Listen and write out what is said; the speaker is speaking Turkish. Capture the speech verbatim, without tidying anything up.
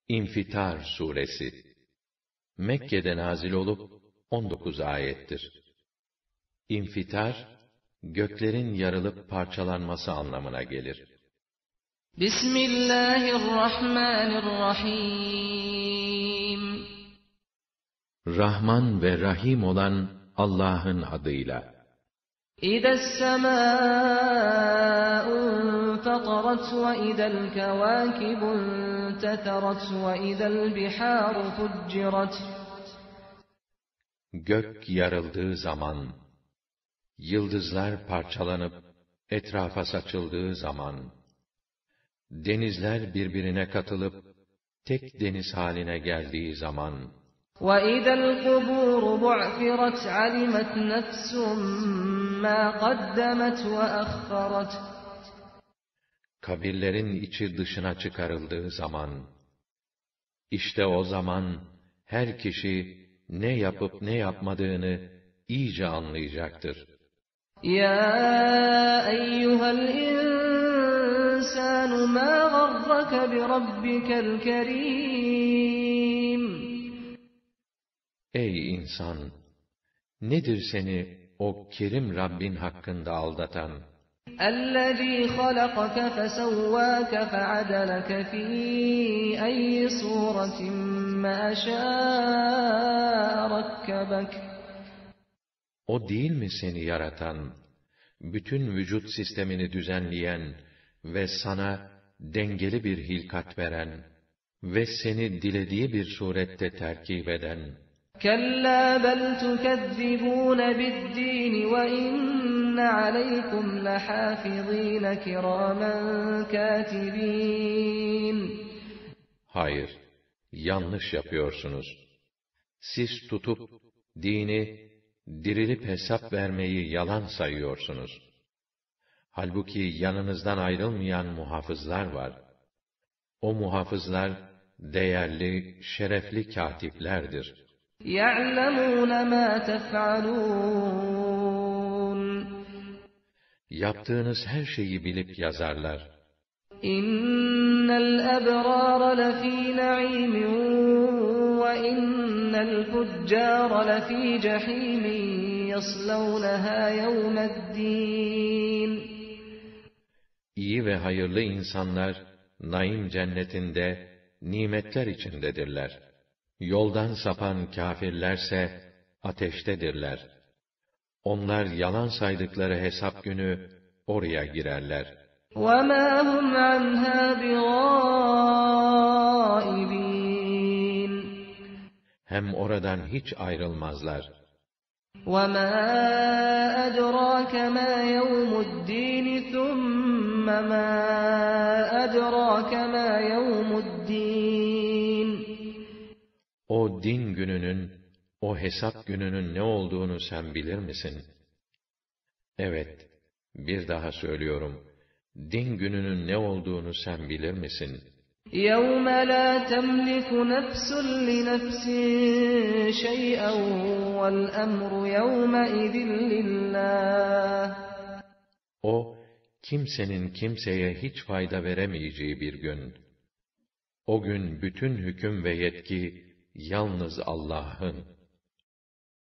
İnfitar suresi Mekke'de nazil olup on dokuz ayettir. İnfitar, göklerin yarılıp parçalanması anlamına gelir. Bismillahirrahmanirrahim. Rahman ve Rahim olan Allah'ın adıyla. İdes-semâ'u فَطَرَتْ وَإِذَا الْكَوَاكِبُ انتَثَرَتْ وَإِذَا الْبِحَارُ فُجِّرَتْ Gök yarıldığı zaman, yıldızlar parçalanıp etrafa saçıldığı zaman, denizler birbirine katılıp tek deniz haline geldiği zaman, وَإِذَا الْقُبُورُ بُعْثِرَتْ عَلِمَتْ نَفْسٌ مَا قَدَّمَتْ وَأَخَّرَتْ kabirlerin içi dışına çıkarıldığı zaman, işte o zaman her kişi ne yapıp ne yapmadığını iyice anlayacaktır. Ya eyyuhel insanu ma garraka bi rabbikel kerim. Ey insan! Nedir seni o kerim Rabbin hakkında aldatan? اَلَّذ۪ي خَلَقَكَ فَسَوَّاكَ فَعَدَلَكَ ف۪ي اَيِّ صُورَةٍ مَا شَاءَ رَكَّبَكَ O değil mi seni yaratan, bütün vücut sistemini düzenleyen ve sana dengeli bir hilkat veren ve seni dilediği bir surette terkip eden? كَلَّا بَلْ تُكَذِّبُونَ بِالدِّينِ وَإِنَّ عَلَيْكُمْ لَحَافِظِينَ كِرَامًا كَاتِبِينَ Hayır, yanlış yapıyorsunuz. Siz tutup dini, dirilip hesap vermeyi yalan sayıyorsunuz. Halbuki yanınızdan ayrılmayan muhafızlar var. O muhafızlar, değerli, şerefli katiplerdir. يَعْلَمُونَ مَا تَفْعَلُونَ Yaptığınız her şeyi bilip yazarlar. اِنَّ الْأَبْرَارَ لَف۪ي نَعِيمٍ وَاِنَّ الْفُجَّارَ لَف۪ي جَح۪يمٍ يَصْلَوْنَهَا يَوْمَ الدِّينِ İyi ve hayırlı insanlar, naim cennetinde, nimetler içindedirler. Yoldan sapan kâfirlerse, ateştedirler. Onlar yalan saydıkları hesap günü, oraya girerler. وَمَا هُمْ عَنْهَا بِغَائِبِينَ Hem oradan hiç ayrılmazlar. وَمَا أَدْرَاكَ مَا يَوْمُ الدِّينِ ثُمَّ مَا أَدْرَاكَ مَا يَوْمُ الدِّينِ O din gününün, o hesap gününün ne olduğunu sen bilir misin? Evet, bir daha söylüyorum. Din gününün ne olduğunu sen bilir misin? يَوْمَ لَا تَمْلِكُ نَفْسٌ لِنَفْسٍ شَيْئًا وَالْأَمْرُ يَوْمَئِذٍ لِلَّهِ O, kimsenin kimseye hiç fayda veremeyeceği bir gün. O gün bütün hüküm ve yetki yalnız Allah'ın.